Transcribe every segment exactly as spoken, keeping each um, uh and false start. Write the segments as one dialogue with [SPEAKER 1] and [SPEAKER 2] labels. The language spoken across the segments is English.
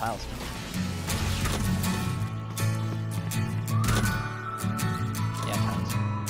[SPEAKER 1] tiles. Yeah, tiles.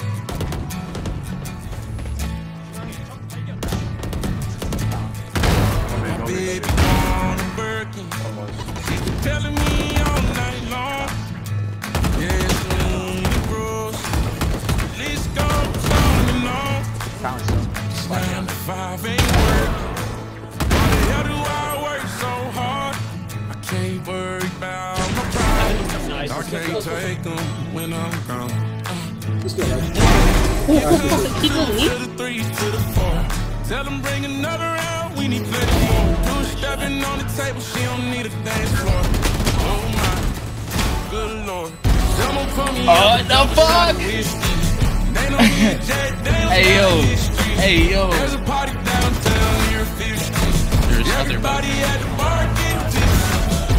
[SPEAKER 2] Baby on a Birkin, telling me all night long. Yeah, it's me, bros. Let's go, on and on.
[SPEAKER 1] Found some.
[SPEAKER 2] Nine to five ain't work. Why the hell do I work so hard? I can't worry about my problems. I can't take them when I'm gone.
[SPEAKER 3] Let's go, guys. Keep going,
[SPEAKER 2] To the three, to the four. Tell them bring another round. We need plenty more. Two stepping on the table. She don't need a dance floor. Oh my, good lord. Someone put me
[SPEAKER 4] What the fuck?
[SPEAKER 2] They know me a jet.
[SPEAKER 4] Hey yo, hey yo.
[SPEAKER 2] There's a party downtown near Fifth Street.
[SPEAKER 4] There's other
[SPEAKER 2] Everybody at the bar getting tipsy.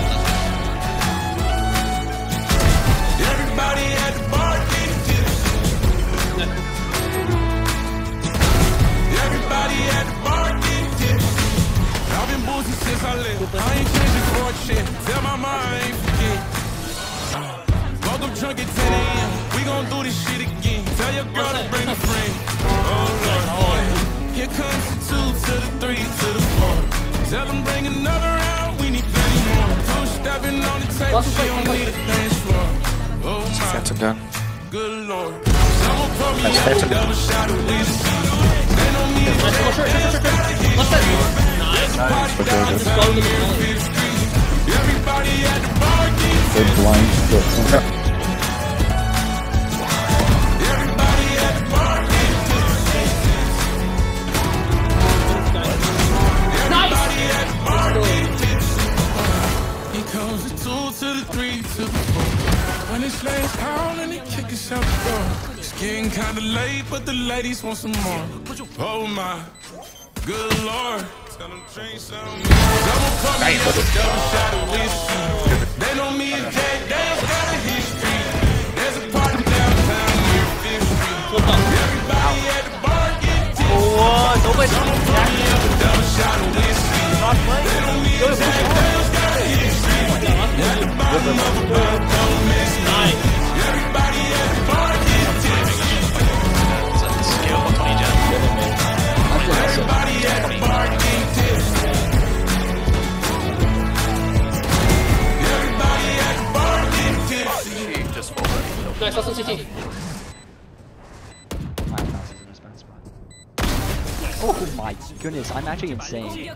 [SPEAKER 2] Everybody at the bar getting tipsy. Everybody at the bar getting tipsy. I've been boozing since I left. I ain't changing for a shit. Tell my mind I ain't forget. Woke up drunk at ten A M We gon' do this shit again. Tell your girl to bring a friend. Oh Lord, here comes the two to the three to the four. Tell them bring another round. We need plenty more. Two stepping on the table. She don't need a dance floor. Oh my,
[SPEAKER 5] That's a gun.
[SPEAKER 2] good lord. Someone pour me
[SPEAKER 5] That's
[SPEAKER 2] up
[SPEAKER 5] that's
[SPEAKER 2] a
[SPEAKER 5] a gun.
[SPEAKER 2] double shot of whiskey. They know me a
[SPEAKER 3] Nice, short, short, short, short. Left side. Nice.
[SPEAKER 2] party
[SPEAKER 5] Okay, good.
[SPEAKER 2] downtown near Fifth Street. Everybody at the bar getting
[SPEAKER 6] They're blind. They're-
[SPEAKER 2] Everybody at the bar getting Everybody at the bar getting Here comes the two to the three to the four. When it's late, call and they kick us out the door. It's getting kinda late, but the ladies want some more. Oh my, good lord. Tell them drink some. Double pump me up a double shot of whiskey. They know me and Jay, they got a history. There's a party downtown near Fifth Street. Everybody at the bar getting tipsy.
[SPEAKER 1] Oh, nobody.
[SPEAKER 2] Double pump me up a double shot of whiskey. They know me and Jay, they got a history. At the bottom of a bar, don't miss me. Everybody at the bar getting tipsy.
[SPEAKER 4] It's a skill twenty gen.
[SPEAKER 2] Everybody at the bar getting tipsy. Everybody at the bar getting tipsy.
[SPEAKER 4] Just full red.
[SPEAKER 3] Nice, last one C T.
[SPEAKER 1] My house is in this bad spot. Oh my goodness, I'm actually insane.